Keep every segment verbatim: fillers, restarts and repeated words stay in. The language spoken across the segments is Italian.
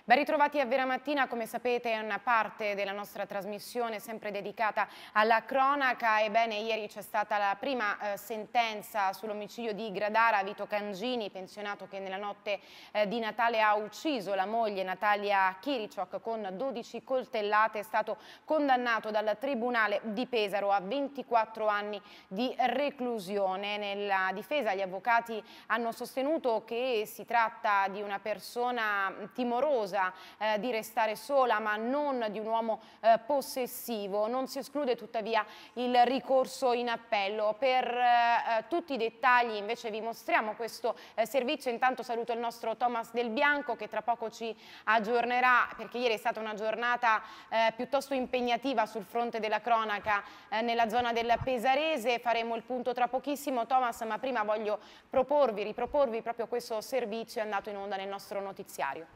Ben ritrovati a Vera Mattina, come sapete è una parte della nostra trasmissione sempre dedicata alla cronaca. Ebbene, ieri c'è stata la prima eh, sentenza sull'omicidio di Gradara. Vito Cangini, pensionato che nella notte eh, di Natale ha ucciso la moglie Natalia Kiriciok con dodici coltellate, è stato condannato dal Tribunale di Pesaro a ventiquattro anni di reclusione. Nella difesa gli avvocati hanno sostenuto che si tratta di una persona timorosa Eh, di restare sola, ma non di un uomo eh, possessivo. Non si esclude tuttavia il ricorso in appello. Per eh, tutti i dettagli invece vi mostriamo questo eh, servizio. Intanto saluto il nostro Thomas Del Bianco che tra poco ci aggiornerà, perché ieri è stata una giornata eh, piuttosto impegnativa sul fronte della cronaca eh, nella zona del Pesarese. Faremo il punto tra pochissimo, Thomas, ma prima voglio proporvi, riproporvi proprio questo servizio andato in onda nel nostro notiziario.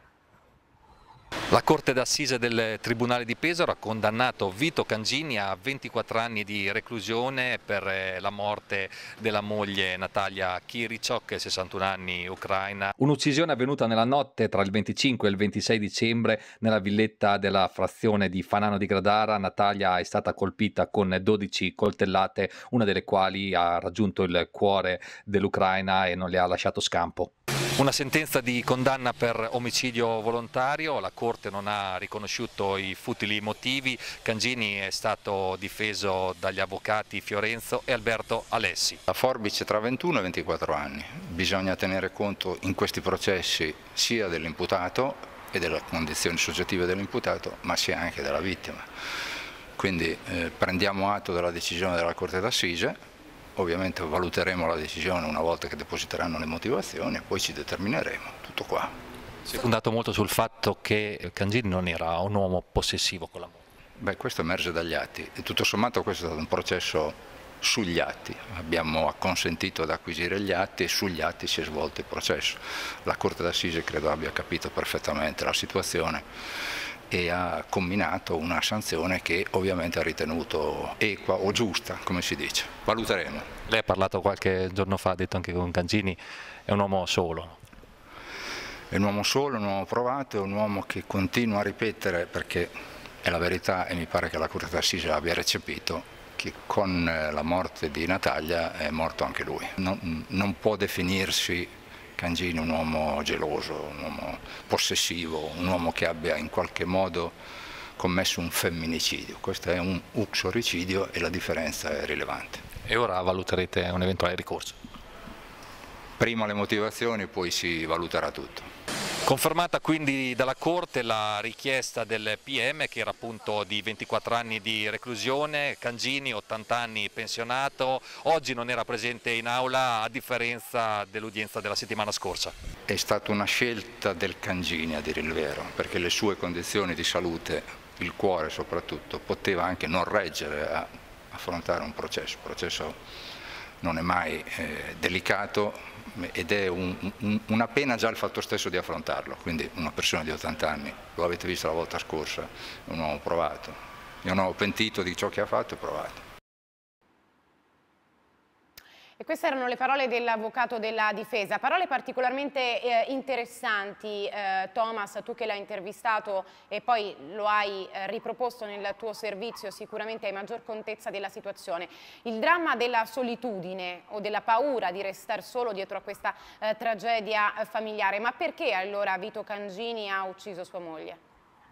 La Corte d'Assise del Tribunale di Pesaro ha condannato Vito Cangini a ventiquattro anni di reclusione per la morte della moglie Natalia Kiriciok, sessantuno anni, ucraina. Un'uccisione avvenuta nella notte tra il venticinque e il ventisei dicembre nella villetta della frazione di Fanano di Gradara. Natalia è stata colpita con dodici coltellate, una delle quali ha raggiunto il cuore dell'Ucraina e non le ha lasciato scampo. Una sentenza di condanna per omicidio volontario, la Corte non ha riconosciuto i futili motivi. Cangini è stato difeso dagli avvocati Fiorenzo e Alberto Alessi. La forbice tra ventuno e ventiquattro anni, bisogna tenere conto in questi processi sia dell'imputato e delle condizioni soggettive dell'imputato, ma sia anche della vittima. Quindi eh, prendiamo atto della decisione della Corte d'Assise. Ovviamente valuteremo la decisione una volta che depositeranno le motivazioni e poi ci determineremo, tutto qua. Si è fondato molto sul fatto che Cangini non era un uomo possessivo con la moglie. Beh, questo emerge dagli atti e tutto sommato questo è stato un processo sugli atti. Abbiamo acconsentito ad acquisire gli atti e sugli atti si è svolto il processo. La Corte d'Assise credo abbia capito perfettamente la situazione e ha comminato una sanzione che ovviamente ha ritenuto equa o giusta, come si dice. Valuteremo. Lei ha parlato qualche giorno fa, ha detto anche con Cangini, è un uomo solo. È un uomo solo, un uomo provato, è un uomo che continua a ripetere, perché è la verità e mi pare che la Corte d'Assise l'abbia recepito, che con la morte di Natalia è morto anche lui. Non, non può definirsi Cangini un uomo geloso, un uomo possessivo, un uomo che abbia in qualche modo commesso un femminicidio. Questo è un uxoricidio e la differenza è rilevante. E ora valuterete un eventuale ricorso? Prima le motivazioni, poi si valuterà tutto. Confermata quindi dalla Corte la richiesta del P M, che era appunto di ventiquattro anni di reclusione. Cangini, ottanta anni, pensionato, oggi non era presente in aula a differenza dell'udienza della settimana scorsa. È stata una scelta del Cangini, a dire il vero, perché le sue condizioni di salute, il cuore soprattutto, poteva anche non reggere a affrontare un processo. Il processo non è mai eh, delicato ed è un, un, una pena già il fatto stesso di affrontarlo, quindi una persona di ottanta anni, lo avete visto la volta scorsa, è un uomo provato, è un uomo pentito di ciò che ha fatto e provato. E queste erano le parole dell'avvocato della difesa, parole particolarmente eh, interessanti, eh, Thomas, tu che l'hai intervistato e poi lo hai eh, riproposto nel tuo servizio, sicuramente hai maggior contezza della situazione. Il dramma della solitudine o della paura di restare solo dietro a questa eh, tragedia eh, familiare, ma perché allora Vito Cangini ha ucciso sua moglie?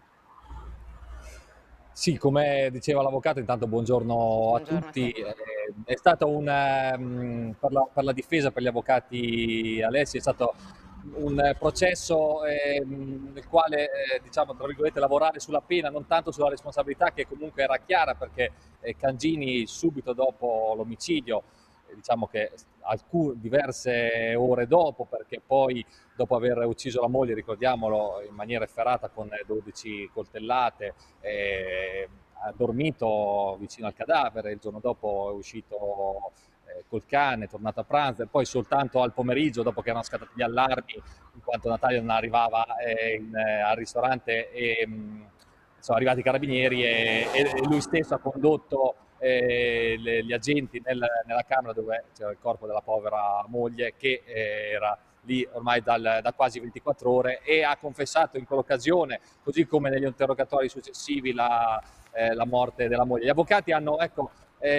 Sì, come diceva l'avvocato, intanto buongiorno, buongiorno a tutti. A è stato un, um, per, la, per la difesa, per gli avvocati Alessi, è stato un processo eh, nel quale, eh, diciamo, tra virgolette, lavorare sulla pena, non tanto sulla responsabilità, che comunque era chiara, perché eh, Cangini subito dopo l'omicidio, eh, diciamo che alcune, diverse ore dopo, perché poi dopo aver ucciso la moglie, ricordiamolo, in maniera efferata con dodici coltellate, eh, ha dormito vicino al cadavere, il giorno dopo è uscito eh, col cane, è tornato a pranzo e poi soltanto al pomeriggio, dopo che erano scattati gli allarmi, in quanto Natalia non arrivava eh, in, eh, al ristorante, e, mh, sono arrivati i carabinieri e, e lui stesso ha condotto eh, le, gli agenti nel, nella camera dove c'era il corpo della povera moglie, che eh, era lì ormai dal, da quasi ventiquattro ore, e ha confessato in quell'occasione, così come negli interrogatori successivi, la, eh, la morte della moglie. Gli avvocati hanno, ecco,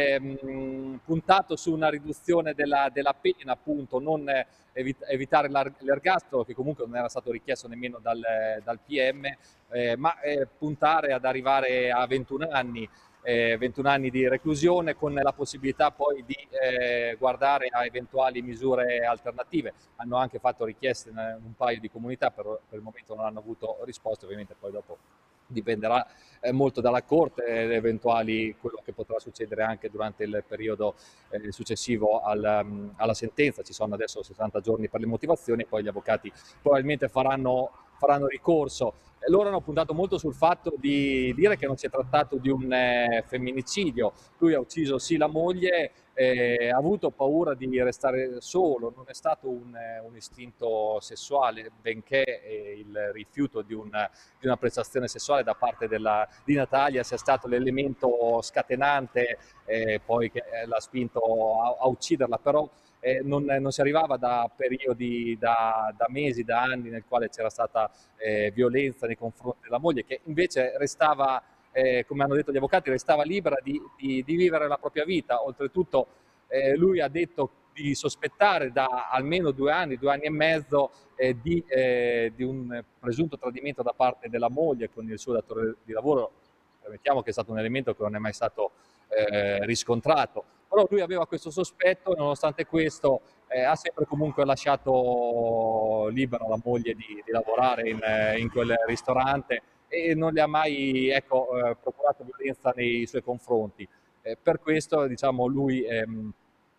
ehm, puntato su una riduzione della, della pena, appunto, non eh, evit evitare l'ergastolo, che comunque non era stato richiesto nemmeno dal, dal P M, eh, ma eh, puntare ad arrivare a ventuno anni. Eh, ventuno anni di reclusione, con la possibilità poi di eh, guardare a eventuali misure alternative. Hanno anche fatto richieste in un paio di comunità, per, per il momento non hanno avuto risposte, ovviamente poi dopo dipenderà eh, molto dalla Corte, eh, eventuali quello che potrà succedere anche durante il periodo eh, successivo al, um, alla sentenza. Ci sono adesso sessanta giorni per le motivazioni, poi gli avvocati probabilmente faranno, faranno ricorso. Loro hanno puntato molto sul fatto di dire che non si è trattato di un eh, femminicidio. Lui ha ucciso sì la moglie, eh, ha avuto paura di restare solo, non è stato un, eh, un istinto sessuale, benché eh, il rifiuto di, un, di una prestazione sessuale da parte della, di Natalia sia stato l'elemento scatenante eh, poi che l'ha spinto a, a ucciderla, però Eh, non, non si arrivava da periodi, da, da mesi, da anni nel quale c'era stata eh, violenza nei confronti della moglie, che invece restava, eh, come hanno detto gli avvocati, restava libera di, di, di vivere la propria vita. Oltretutto eh, lui ha detto di sospettare da almeno due anni, due anni e mezzo eh, di, eh, di un presunto tradimento da parte della moglie con il suo datore di lavoro. Permettiamo che è stato un elemento che non è mai stato eh, riscontrato. Però lui aveva questo sospetto e nonostante questo eh, ha sempre comunque lasciato libera la moglie di, di lavorare in, in quel ristorante e non le ha mai, ecco, eh, procurato violenza nei suoi confronti. Eh, per questo, diciamo, lui ehm,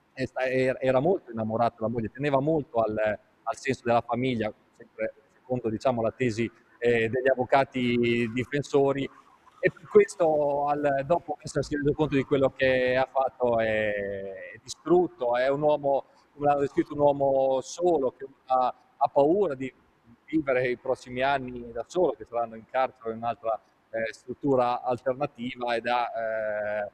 era molto innamorato della moglie, teneva molto al, al senso della famiglia, sempre secondo, diciamo, la tesi eh, degli avvocati difensori. E per questo, al, dopo essersi reso conto di quello che ha fatto, è, è distrutto, è un uomo, l'hanno descritto un uomo solo, che ha, ha paura di vivere i prossimi anni da solo, che saranno in carcere o in un'altra eh, struttura alternativa, ed ha eh,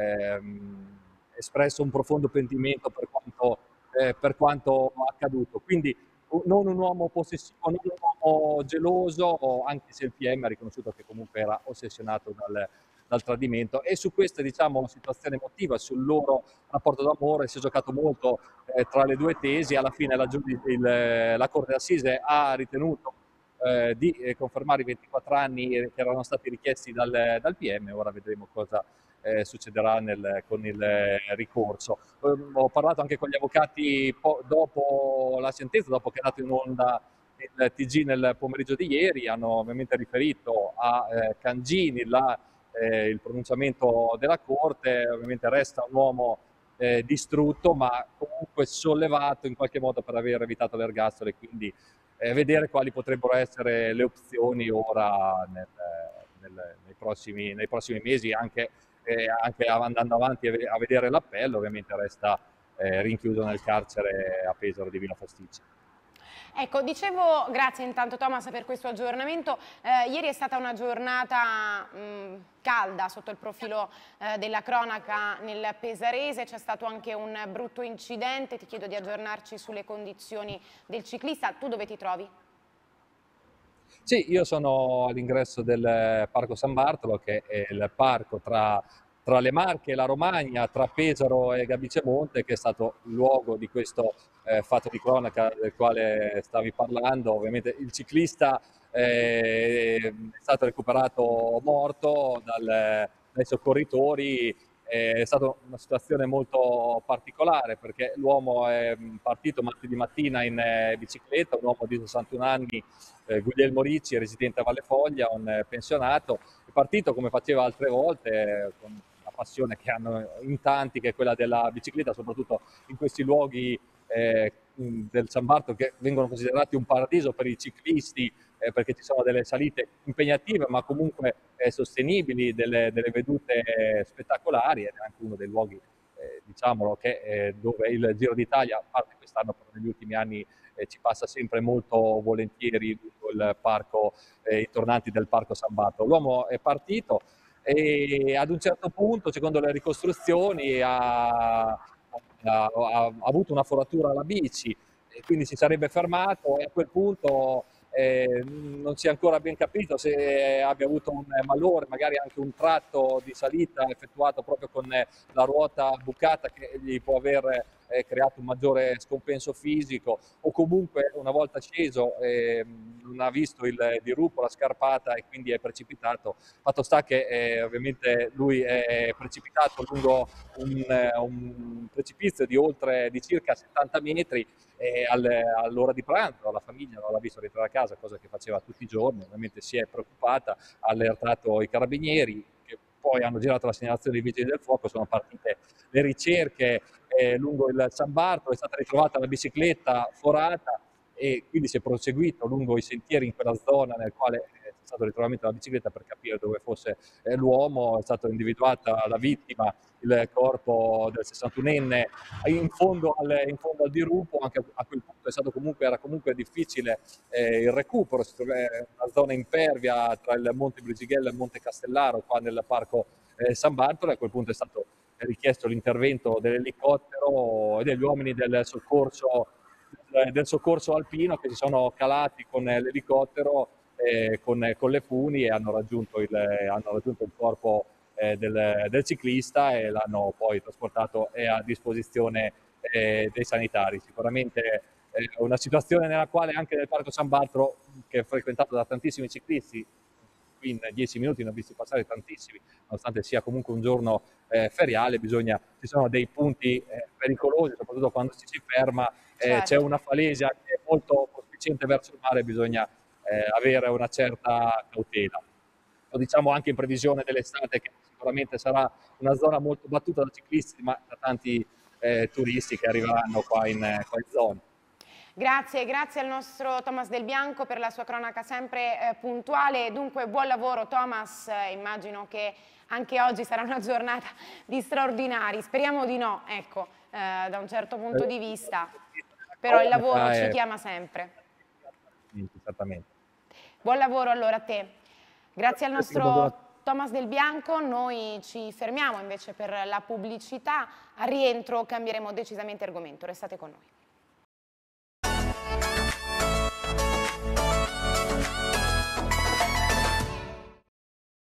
ehm, espresso un profondo pentimento per quanto, eh, per quanto accaduto. Quindi non un uomo possessivo, non un uomo geloso, anche se il P M ha riconosciuto che comunque era ossessionato dal, dal tradimento. E su questa, diciamo, situazione emotiva, sul loro rapporto d'amore, si è giocato molto eh, tra le due tesi. Alla fine la, il, la Corte d'Assise ha ritenuto eh, di eh, confermare i ventiquattro anni che erano stati richiesti dal, dal P M. Ora vedremo cosa Eh, succederà nel, con il eh, ricorso. Eh, ho parlato anche con gli avvocati dopo la sentenza, dopo che è andato in onda il T G nel pomeriggio di ieri. Hanno ovviamente riferito a eh, Cangini la, eh, il pronunciamento della Corte. Ovviamente resta un uomo eh, distrutto, ma comunque sollevato in qualche modo per aver evitato l'ergastolo, e quindi eh, vedere quali potrebbero essere le opzioni ora nel, nel, nei, prossimi, nei prossimi mesi, anche E anche andando avanti a vedere l'appello. Ovviamente resta eh, rinchiuso nel carcere a Pesaro di Villa Fosticcia. Ecco, dicevo, grazie intanto Thomas per questo aggiornamento. Eh, ieri è stata una giornata mh, calda sotto il profilo eh, della cronaca nel pesarese, c'è stato anche un brutto incidente. Ti chiedo di aggiornarci sulle condizioni del ciclista. Tu dove ti trovi? Sì, io sono all'ingresso del Parco San Bartolo, che è il parco tra, tra le Marche e la Romagna, tra Pesaro e Gabicemonte, che è stato il luogo di questo eh, fatto di cronaca del quale stavi parlando. Ovviamente il ciclista eh, è stato recuperato morto dal, dai soccorritori. È stata una situazione molto particolare, perché l'uomo è partito martedì mattina in bicicletta, un uomo di sessantuno anni, eh, Guglielmo Ricci, residente a Valle Foglia, un eh, pensionato. È partito come faceva altre volte, eh, con la passione che hanno in tanti, che è quella della bicicletta, soprattutto in questi luoghi eh, del San Bartolo, che vengono considerati un paradiso per i ciclisti, eh, perché ci sono delle salite impegnative ma comunque eh, sostenibili, delle, delle vedute spettacolari, ed è anche uno dei luoghi, eh, diciamolo, che, eh, dove il Giro d'Italia, a parte quest'anno, però negli ultimi anni eh, ci passa sempre molto volentieri il parco, eh, i tornanti del Parco San Bartolo. L'uomo è partito e ad un certo punto, secondo le ricostruzioni, ha, ha, ha avuto una foratura alla bici, e quindi si sarebbe fermato e a quel punto eh, non si è ancora ben capito se abbia avuto un malore, magari anche un tratto di salita effettuato proprio con la ruota bucata che gli può aver eh, creato un maggiore scompenso fisico, o comunque una volta sceso eh, non ha visto il dirupo, la scarpata, e quindi è precipitato. Fatto sta che eh, ovviamente lui è precipitato lungo un, un precipizio di oltre di circa settanta metri, e all'ora di pranzo la famiglia non l'ha visto rientrare a casa, cosa che faceva tutti i giorni. Ovviamente si è preoccupata, ha allertato i carabinieri, che poi hanno girato la segnalazione dei vigili del fuoco, sono partite le ricerche eh, lungo il San Bartolo, è stata ritrovata la bicicletta forata e quindi si è proseguito lungo i sentieri in quella zona nel quale è stato ritrovamento della bicicletta per capire dove fosse eh, l'uomo. È stata individuata la vittima, il corpo del sessantunenne in fondo al, in fondo al dirupo. Anche a quel punto è stato comunque, era comunque difficile eh, il recupero, si trova in una zona impervia tra il Monte Brisighella e il Monte Castellaro, qua nel parco eh, San Bartolo, e a quel punto è stato richiesto l'intervento dell'elicottero e degli uomini del soccorso, del soccorso alpino, che si sono calati con l'elicottero eh, con, con le funi, e hanno raggiunto il, hanno raggiunto il corpo eh, del, del ciclista e l'hanno poi trasportato e a disposizione eh, dei sanitari. Sicuramente eh, una situazione nella quale anche nel Parco San Bartolo, che è frequentato da tantissimi ciclisti, in dieci minuti ne ho visti passare tantissimi, nonostante sia comunque un giorno eh, feriale, bisogna, ci sono dei punti eh, pericolosi, soprattutto quando ci si ferma, eh, certo. C'è una falesia che è molto prospiciente verso il mare, bisogna eh, avere una certa cautela. Lo diciamo anche in previsione dell'estate, che sicuramente sarà una zona molto battuta da ciclisti, ma da tanti eh, turisti che arriveranno qua in, qua in zona. Grazie, grazie al nostro Thomas Del Bianco per la sua cronaca sempre eh, puntuale. Dunque buon lavoro Thomas, eh, immagino che anche oggi sarà una giornata di straordinari, speriamo di no, ecco, eh, da un certo punto di vista, però il lavoro ci chiama sempre. Esattamente. Buon lavoro allora a te. Grazie al nostro Thomas Del Bianco. Noi ci fermiamo invece per la pubblicità, al rientro cambieremo decisamente argomento, restate con noi.